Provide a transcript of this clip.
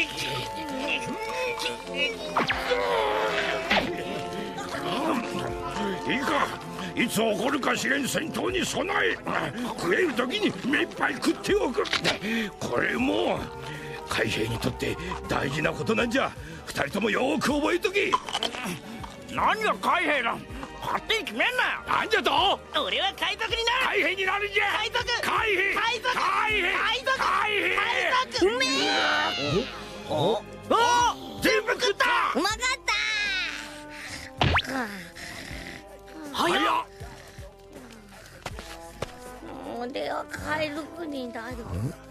いいか、いつ起こるか知れん戦闘に備え、食える時に目いっぱい食っておく。これも海兵にとって大事なことなんじゃ。二人ともよーく覚えとけ。 何が海兵だ。勝手に決めんなよ。 なんじゃと。 俺は海賊になる。 海兵になるんじゃ。 海賊。 海兵。 海賊。 海兵。 海賊。 海兵。 海賊。うめえ。 お、全部食った。 うまかった。 早っ。 俺は海賊になる。